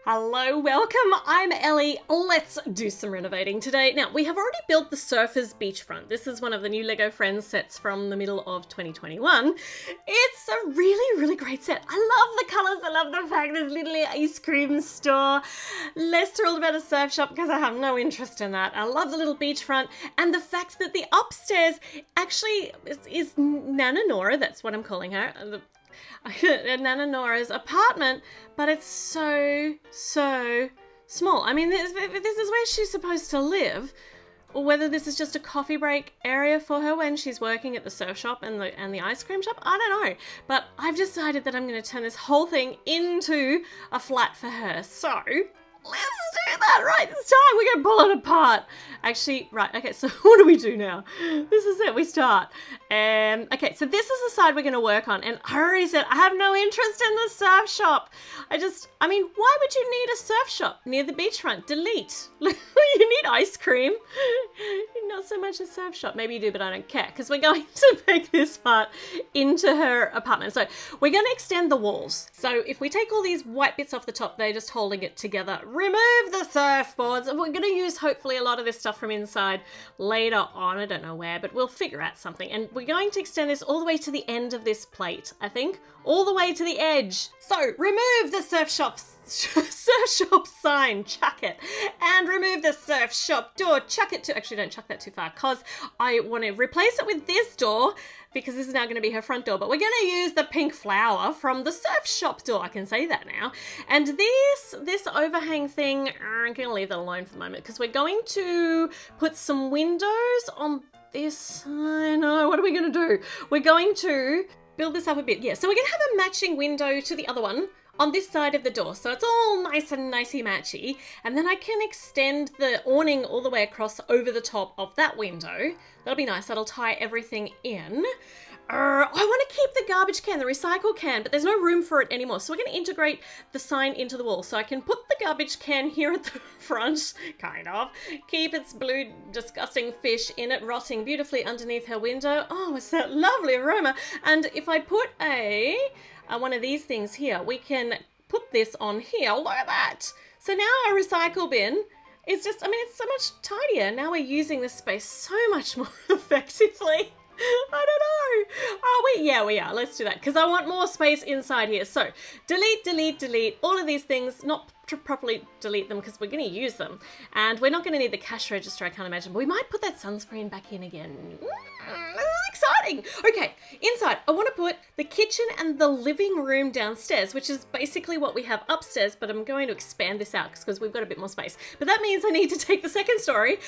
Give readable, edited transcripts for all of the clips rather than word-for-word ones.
Hello, welcome, I'm Ellie. Let's do some renovating today. Now, we have already built the Surfer's Beachfront. This is one of the new LEGO Friends sets from the middle of 2021. It's a really great set. I love the colours, I love the fact there's literally an ice cream store. Less thrilled about a surf shop because I have no interest in that. I love the little beachfront and the fact that the upstairs actually is Nana Nora, that's what I'm calling her. Nana Nora's apartment, but it's so small. I mean, this is where she's supposed to live, or whether this is just a coffee break area for her when she's working at the surf shop and the ice cream shop, I don't know. But I've decided that I'm going to turn this whole thing into a flat for her. So let's do that right this time. We're going to pull it apart. Actually, right, okay, so what do we do now? This is it, we start. Okay, so this is the side we're going to work on. And I already said I have no interest in the surf shop. I mean, why would you need a surf shop near the beachfront? Delete. You need ice cream. Not so much a surf shop. Maybe you do, but I don't care. Because we're going to make this part into her apartment. So we're going to extend the walls. So if we take all these white bits off the top, they're just holding it together. Remove the surfboards. We're going to use hopefully a lot of this stuff from inside later on. I don't know where, but we'll figure out something. And we're going to extend this all the way to the end of this plate, I think. All the way to the edge. So remove the surf shop sign, chuck it. And remove the surf shop door, chuck it to, actually don't chuck that too far because I want to replace it with this door because this is now going to be her front door. But we're going to use the pink flower from the surf shop door. I can say that now. And this overhang thing, I'm going to leave that alone for the moment because we're going to put some windows on this side. No, what are we going to do? We're going to build this up a bit. Yeah, so we're going to have a matching window to the other one on this side of the door. So it's all nice and nicey-matchy. And then I can extend the awning all the way across over the top of that window. That'll be nice. That'll tie everything in. I want to keep the garbage can, the recycle can, but there's no room for it anymore. So we're going to integrate the sign into the wall. So I can put the garbage can here at the front, kind of. Keep its blue, disgusting fish in it, rotting beautifully underneath her window. Oh, it's that lovely aroma. And if I put one of these things here, we can put this on here. Look at that. So now our recycle bin is just, I mean, it's so much tidier. Now we're using this space so much more effectively. I don't know. Oh, yeah, we are. Let's do that because I want more space inside here. So delete all of these things, not to properly delete them because we're going to use them. And we're not going to need the cash register, I can't imagine. But we might put that sunscreen back in again. This is exciting. Okay, inside, I want to put the kitchen and the living room downstairs, which is basically what we have upstairs, but I'm going to expand this out because we've got a bit more space. But that means I need to take the second story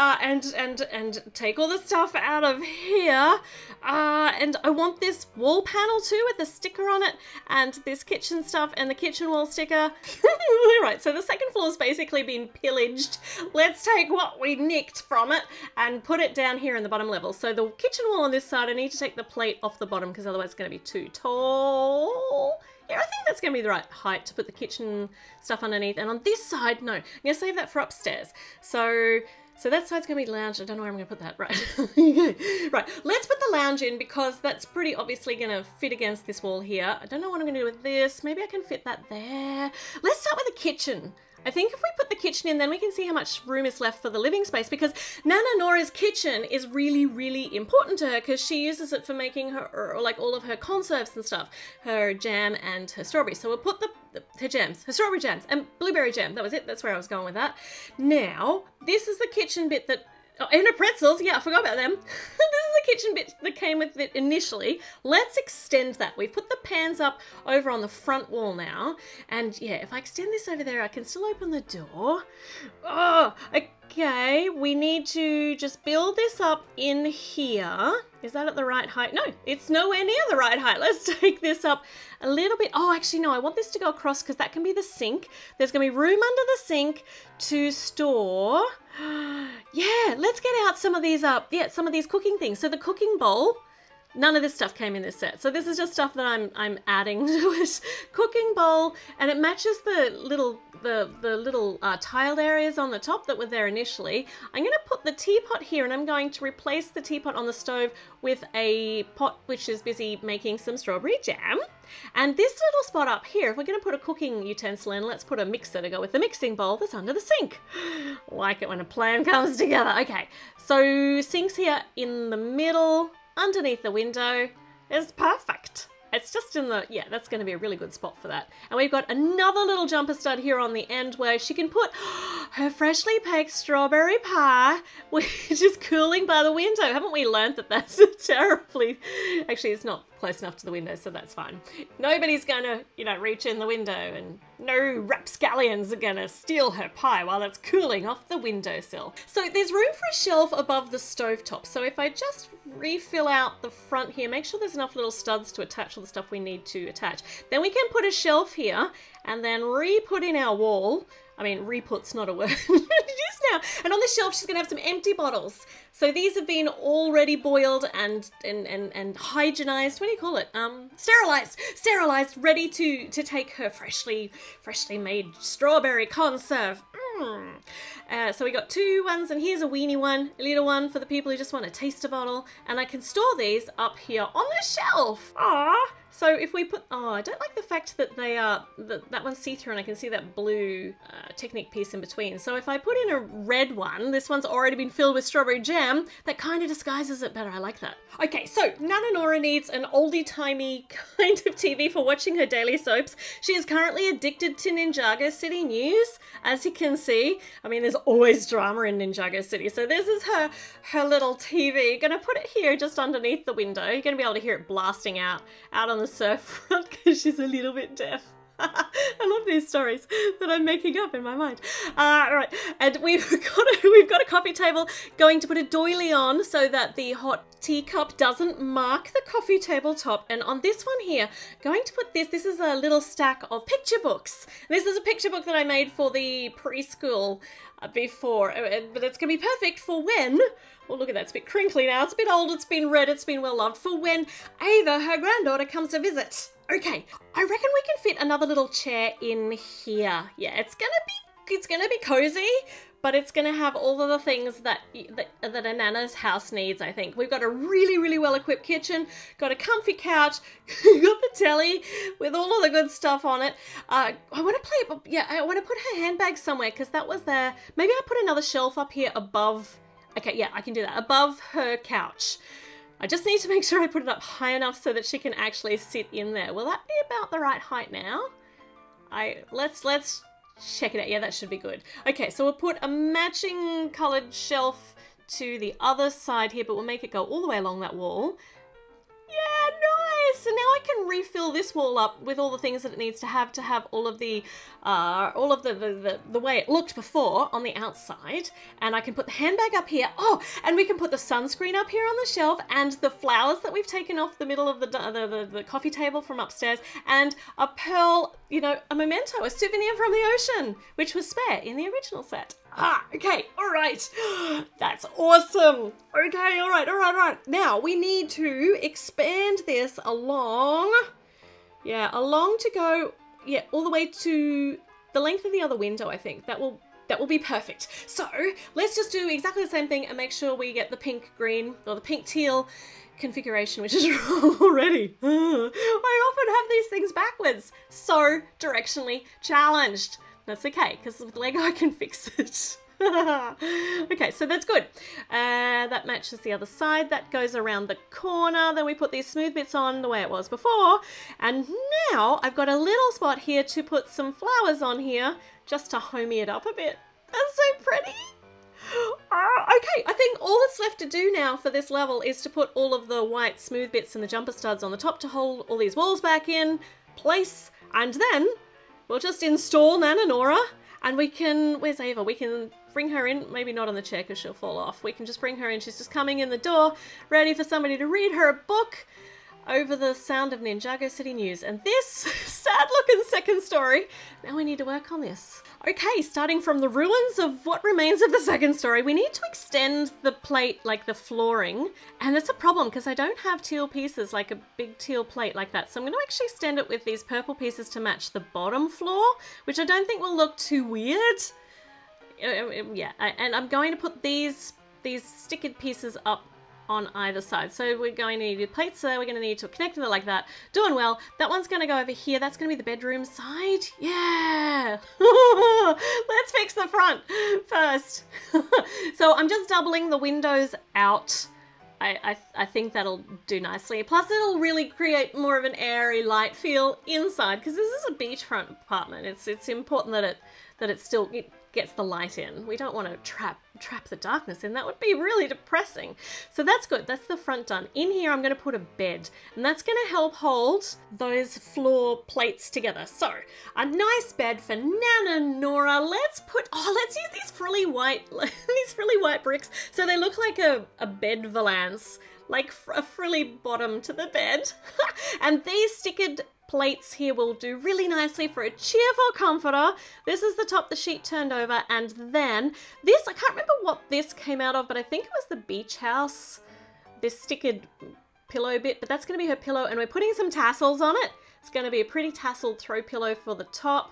and take all the stuff out of here. And I want this wall panel too with the sticker on it and this kitchen stuff and the kitchen wall sticker. Right, so the second floor's basically been pillaged. Let's take what we nicked from it and put it down here in the bottom level. So the kitchen wall on this side, I need to take the plate off the bottom because otherwise it's going to be too tall. Yeah, I think that's going to be the right height to put the kitchen stuff underneath. And on this side, no, I'm going to save that for upstairs. So that side's going to be lounge. I don't know where I'm going to put that. Right. Right. Let's put the lounge in because that's pretty obviously going to fit against this wall here. I don't know what I'm going to do with this. Maybe I can fit that there. Let's start with the kitchen. I think if we put the kitchen in, then we can see how much room is left for the living space because Nana Nora's kitchen is really important to her because she uses it for making her, like all of her conserves and stuff, her jam and her strawberries. So we'll put her jams, her strawberry jams and blueberry jam. That was it. That's where I was going with that. Now, this is the kitchen bit that, oh, and her pretzels. Yeah, I forgot about them. This is the kitchen bit that came with it initially. Let's extend that. We've put the pans up over on the front wall now. And yeah, if I extend this over there, I can still open the door. Oh, okay. We need to just build this up in here. Is that at the right height? No, it's nowhere near the right height. Let's take this up a little bit. Oh, actually, no, I want this to go across because that can be the sink. There's going to be room under the sink to store. Yeah, let's get out some of these some of these cooking things. So the cooking bowl, None of this stuff came in this set. So this is just stuff that I'm adding to it. Cooking bowl, and it matches the little tiled areas on the top that were there initially. I'm going to put the teapot here, and I'm going to replace the teapot on the stove with a pot which is busy making some strawberry jam. And this little spot up here, if we're going to put a cooking utensil in, let's put a mixer to go with the mixing bowl that's under the sink. Like it when a plan comes together. Okay, so sink's here in the middle, underneath the window. Is perfect. It's just in the, yeah, that's going to be a really good spot for that. And we've got another little jumper stud here on the end where she can put her freshly baked strawberry pie, which is cooling by the window. Haven't we learned that that's terribly... Actually, it's not close enough to the window, so that's fine. Nobody's going to, you know, reach in the window, and no rapscallions are going to steal her pie while it's cooling off the windowsill. So there's room for a shelf above the stovetop. So if I just refill out the front here, make sure there's enough little studs to attach all the stuff we need to attach. Then we can put a shelf here and then re-put in our wall. I mean, re-put's not a word. It is now. And on the shelf, she's going to have some empty bottles. So these have been already boiled and hygienized. What do you call it? Sterilized, ready to take her freshly made strawberry conserve. So we got two ones, and here's a weenie one, a little one for the people who just want a taster bottle. And I can store these up here on the shelf. Aww. So if we put, oh, I don't like the fact that they are, that one's see-through and I can see that blue Technic piece in between. So if I put in a red one, this one's already been filled with strawberry jam, that kind of disguises it better. I like that. Okay, so Nana Nora needs an oldie-timey kind of TV for watching her daily soaps. She is currently addicted to Ninjago City News, as you can see. I mean, there's always drama in Ninjago City. So this is her little TV. Gonna put it here just underneath the window. You're gonna be able to hear it blasting out on the surf front because she's a little bit deaf. I love these stories that I'm making up in my mind. All right, and we've got a coffee table, going to put a doily on so that the hot teacup doesn't mark the coffee table top. And on this one here, going to put this is a little stack of picture books. This is a picture book that I made for the preschool before, but it's gonna be perfect for when, well, look at that, it's a bit crinkly now, it's a bit old, it's been read, it's been well loved, for when Ava, her granddaughter, comes to visit. Okay, I reckon we can fit another little chair in here. Yeah, it's gonna be cozy, but it's gonna have all of the things that a Nana's house needs, I think. We've got a really, really well-equipped kitchen, got a comfy couch, got the telly with all of the good stuff on it. I want to put her handbag somewhere because that was there. Maybe I put another shelf up here above. Okay, yeah, I can do that. Above her couch. I just need to make sure I put it up high enough so that she can actually sit in there. Will that be about the right height now? Let's check it out. Yeah, that should be good. Okay, so we'll put a matching coloured shelf to the other side here, but we'll make it go all the way along that wall. Yeah, nice! So now I can refill this wall up with all the things that it needs to have all of the way it looked before on the outside. And I can put the handbag up here. Oh, and we can put the sunscreen up here on the shelf, and the flowers that we've taken off the middle of the coffee table from upstairs, and a pearl, you know, a memento, a souvenir from the ocean, which was spare in the original set. Ah, okay, all right. That's awesome. Okay, all right. Now we need to expand this along. Yeah, along to go, yeah, all the way to the length of the other window, I think. That will be perfect. So let's just do exactly the same thing and make sure we get the pink green or the pink teal configuration, which is wrong already. I often have these things backwards. So directionally challenged. That's okay, because with Lego I can fix it. Okay, so that's good. That matches the other side. That goes around the corner. Then we put these smooth bits on the way it was before. And now I've got a little spot here to put some flowers on here, just to homey it up a bit. That's so pretty. Okay, I think all that's left to do now for this level is to put all of the white smooth bits and the jumper studs on the top to hold all these walls back in place. And then we'll just install Nana Nora, and we can, where's Ava? We can bring her in, maybe not on the chair because she'll fall off. We can just bring her in. She's just coming in the door, ready for somebody to read her a book. over the sound of Ninjago City News. And this sad looking second story, now we need to work on this. Okay, starting from the ruins of what remains of the second story, we need to extend the plate, like the flooring. And that's a problem because I don't have teal pieces, like a big teal plate like that. So I'm going to actually extend it with these purple pieces to match the bottom floor, which I don't think will look too weird. Yeah, and I'm going to put these stickered pieces up on either side. So we're going to need a plate, so we're going to need to connect it like that. Doing well. That one's going to go over here. That's going to be the bedroom side. Yeah. Let's fix the front first. So I'm just doubling the windows out. I think that'll do nicely. Plus it'll really create more of an airy light feel inside because this is a beachfront apartment. It's important that it still gets the light in. We don't want to trap the darkness in. That would be really depressing. So that's good. That's the front done. In here I'm going to put a bed, and that's going to help hold those floor plates together. So a nice bed for Nana Nora. Let's use these frilly white bricks so they look like a bed valance, like a frilly bottom to the bed. And these stickered plates here will do really nicely for a cheerful comforter. This is the top, the sheet turned over, and then this, I can't remember what this came out of, but I think it was the beach house, this stickered pillow bit, but that's going to be her pillow, and we're putting some tassels on it. It's going to be a pretty tasseled throw pillow for the top.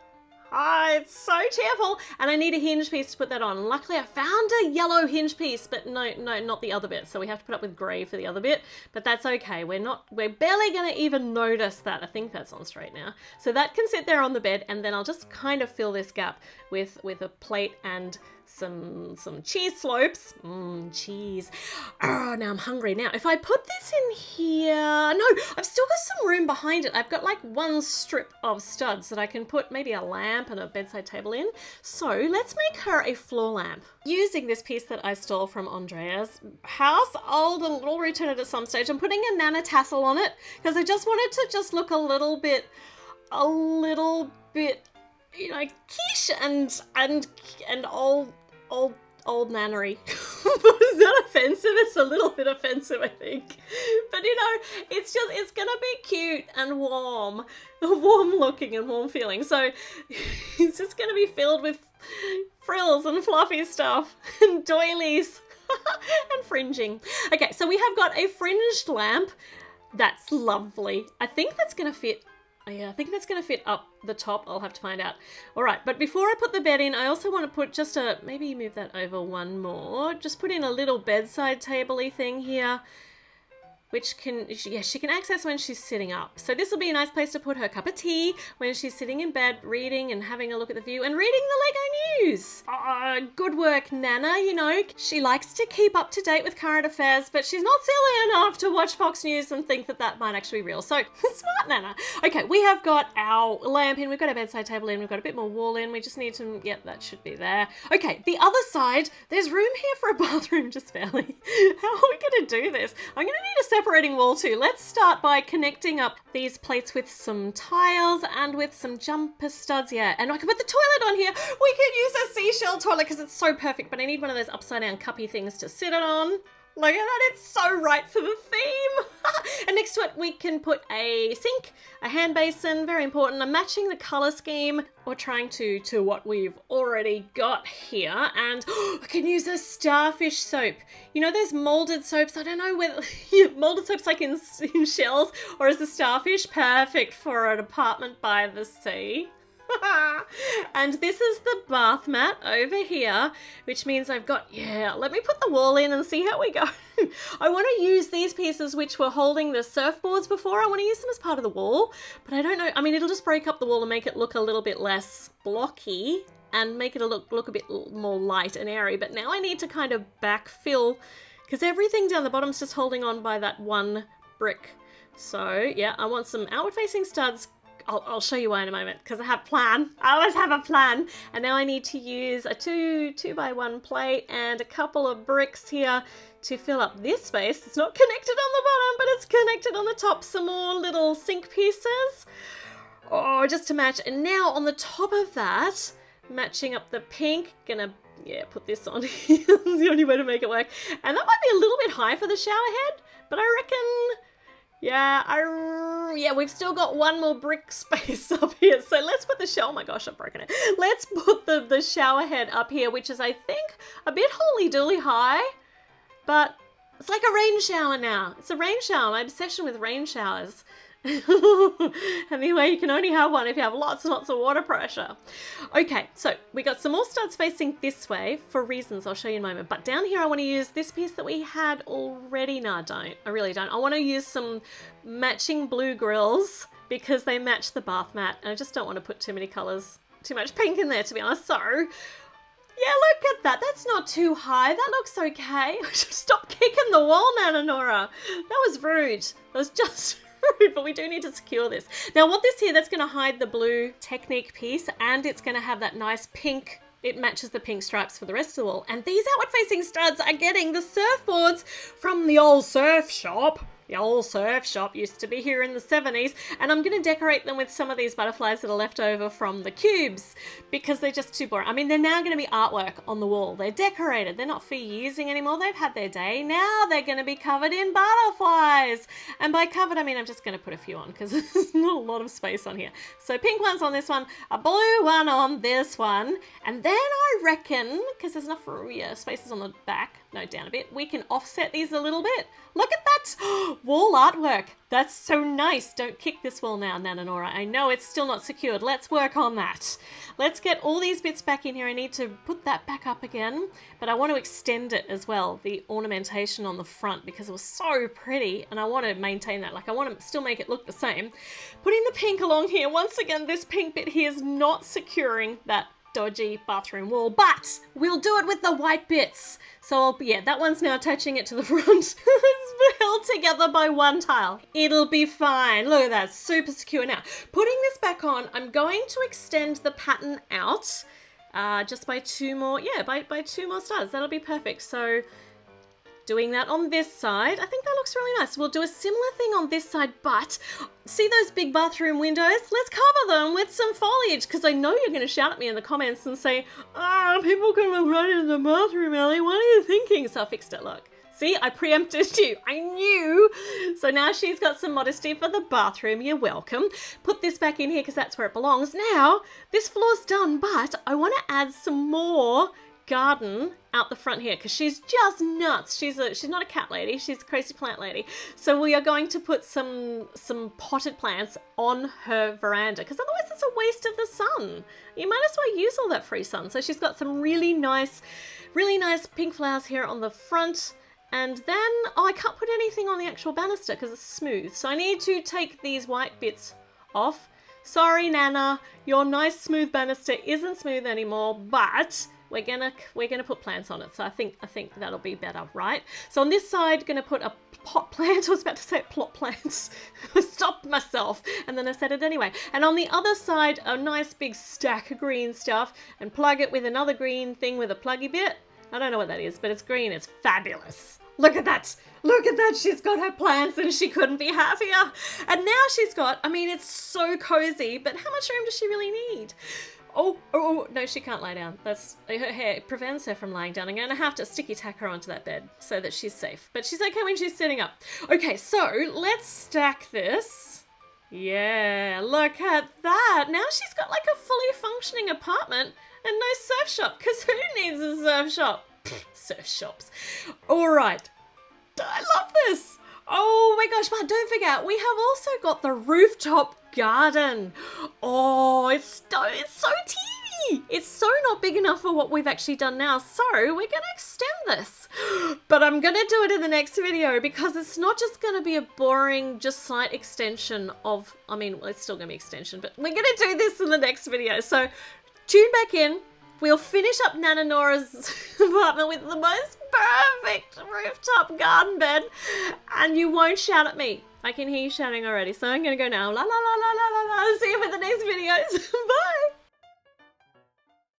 Ah, it's so cheerful, and I need a hinge piece to put that on. Luckily I found a yellow hinge piece, but no, not the other bit, so we have to put up with grey for the other bit, but that's okay. We're barely gonna even notice that. I think that's on straight now. So that can sit there on the bed, and then I'll just kind of fill this gap with a plate and some cheese slopes. Cheese. Oh, now I'm hungry. Now, if I put this in here... No, I've still got some room behind it. I've got like one strip of studs that I can put maybe a lamp and a bedside table in. So let's make her a floor lamp. Using this piece that I stole from Andrea's house, I'll return it at some stage. I'm putting a Nana tassel on it because I just wanted to just look a little bit, you know, quiche and old nannery. Is that offensive? It's a little bit offensive, I think. But you know, it's gonna be cute and warm looking and warm feeling. So it's just gonna be filled with frills and fluffy stuff and doilies and fringing. Okay, so we have got a fringed lamp. That's lovely. I think that's gonna fit. Yeah, I think that's going to fit up the top. I'll have to find out. All right, but before I put the bed in, I also want to put just maybe move that over one more. Just put in a little bedside table-y thing here, which she can access when she's sitting up. So this will be a nice place to put her cup of tea when she's sitting in bed reading and having a look at the view and reading the Lego news. Good work, Nana. You know, she likes to keep up to date with current affairs, but she's not silly enough to watch Fox News and think that might actually be real. So smart, Nana. Okay, we have got our lamp in, we've got a bedside table in, we've got a bit more wall in. We just need to, yep, that should be there. Okay, the other side, there's room here for a bathroom, just barely. How are we gonna do this? I'm gonna need a separating wall too. Let's start by connecting up these plates with some tiles and with some jumper studs. Yeah, and I can put the toilet on here. We could use a seashell toilet because it's so perfect, but I need one of those upside down cuppy things to sit it on. Look at that, it's so right for the theme. And next to it we can put a sink, a hand basin, very important. I'm matching the color scheme or trying to what we've already got here. And I can use a starfish soap. You know those molded soaps? I don't know whether molded soaps like in shells, or is the starfish perfect for an apartment by the sea? And this is the bath mat over here, which means I've got, yeah, let me put the wall in and see how we go. I want to use these pieces which were holding the surfboards before. I want to use them as part of the wall, but I don't know. I mean, it'll just break up the wall and make it look a little bit less blocky and make it look a bit more light and airy. But now I need to kind of backfill because everything down the bottom's just holding on by that one brick. So yeah, I want some outward facing studs. I'll show you why in a moment because I have a plan. I always have a plan. And now I need to use a 2x1 plate and a couple of bricks here to fill up this space. It's not connected on the bottom, but it's connected on the top. Some more little sink pieces. Oh, just to match. And now on the top of that, matching up the pink, gonna, yeah, put this on here. That's the only way to make it work. And that might be a little bit high for the shower head, but I reckon Yeah, we've still got one more brick space up here. So let's put the shower, oh my gosh, I've broken it. Let's put the shower head up here, which is, I think, a bit holy-dooly high, but it's like a rain shower now. It's a rain shower, my obsession with rain showers. Anyway, you can only have one if you have lots and lots of water pressure. Okay, so we got some more studs facing this way for reasons I'll show you in a moment. But down here I want to use this piece that we had already. No, I don't. I really don't. I want to use some matching blue grills because they match the bath mat. And I just don't want to put too many colours, too much pink in there, to be honest. So, yeah, look at that. That's not too high. That looks okay. Stop kicking the wall, Nana Nora. That was rude. That was just... but we do need to secure this. Now what this here, that's going to hide the blue Technique piece, and it's going to have that nice pink, it matches the pink stripes for the rest of the wall. And these outward facing studs are getting the surfboards from the old surf shop. The old surf shop used to be here in the 70s, and I'm going to decorate them with some of these butterflies that are left over from the cubes because they're just too boring. I mean, they're now going to be artwork on the wall. They're decorated. They're not for using anymore. They've had their day. Now they're going to be covered in butterflies. And by covered, I mean I'm just going to put a few on because there's not a lot of space on here. So pink ones on this one, a blue one on this one, and then I reckon, because there's enough spaces on the back, no, down a bit, we can offset these a little bit. Look at that wall artwork. That's so nice. Don't kick this wall now, Nana Nora. I know it's still not secured. Let's work on that. Let's get all these bits back in here. I need to put that back up again, but I want to extend it as well, the ornamentation on the front, because it was so pretty and I want to maintain that. Like, I want to still make it look the same. Putting the pink along here. Once again, this pink bit here is not securing that dodgy bathroom wall, but we'll do it with the white bits. So yeah, that one's now attaching it to the front. It's held together by one tile. It'll be fine. Look at that, super secure. Now, putting this back on, I'm going to extend the pattern out just by two more, yeah, by two more studs. That'll be perfect. So doing that on this side, I think that looks really nice. We'll do a similar thing on this side, but see those big bathroom windows? Let's cover them with some foliage, because I know you're going to shout at me in the comments and say, people can look right in the bathroom, Ellie. What are you thinking? So I fixed it, look. See, I preempted you. I knew. So now she's got some modesty for the bathroom. You're welcome. Put this back in here because that's where it belongs. Now, this floor's done, but I want to add some more garden out the front here because she's just nuts. She's not a cat lady, she's a crazy plant lady. So we are going to put some potted plants on her veranda because otherwise it's a waste of the sun. You might as well use all that free sun. So she's got some really nice pink flowers here on the front. And then, oh, I can't put anything on the actual banister because it's smooth. So I need to take these white bits off. Sorry, Nana, your nice smooth banister isn't smooth anymore, but we're gonna put plants on it. So I think that'll be better, right? So on this side, gonna put a pot plant. I was about to say plot plants. I stopped myself and then I said it anyway. And on the other side, a nice big stack of green stuff and plug it with another green thing with a pluggy bit. I don't know what that is, but it's green. It's fabulous. Look at that. Look at that. She's got her plants and she couldn't be happier. And now she's got, I mean, it's so cozy, but how much room does she really need? Oh, no, she can't lie down. That's her hair. It prevents her from lying down. I'm going to have to sticky tack her onto that bed so that she's safe. But she's okay when she's sitting up. Okay, so let's stack this. Yeah, look at that. Now she's got like a fully functioning apartment and no surf shop, because who needs a surf shop? Surf shops. All right. I love this. Oh my gosh, but don't forget, we have also got the rooftop garden. Oh, it's so teeny. It's so not big enough for what we've actually done now. So we're going to extend this. But I'm going to do it in the next video because it's not just going to be a boring, just slight extension of, I mean, well, it's still going to be extension, but we're going to do this in the next video. So tune back in. We'll finish up Nana Nora's apartment with the most perfect rooftop garden bed, and you won't shout at me. I can hear you shouting already, so I'm going to go now. La la la la la la la. See you for the next videos. Bye.